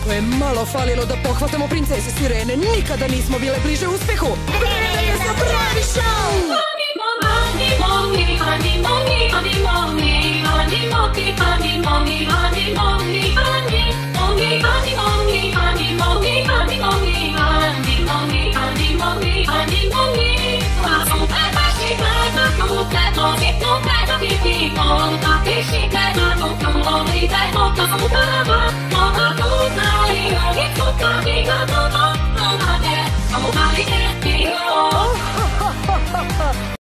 To je malo falilo da pohvatamo princeze sirene. Nikada nismo bile bliže uspehu. Vreme za pravi šou! Oh,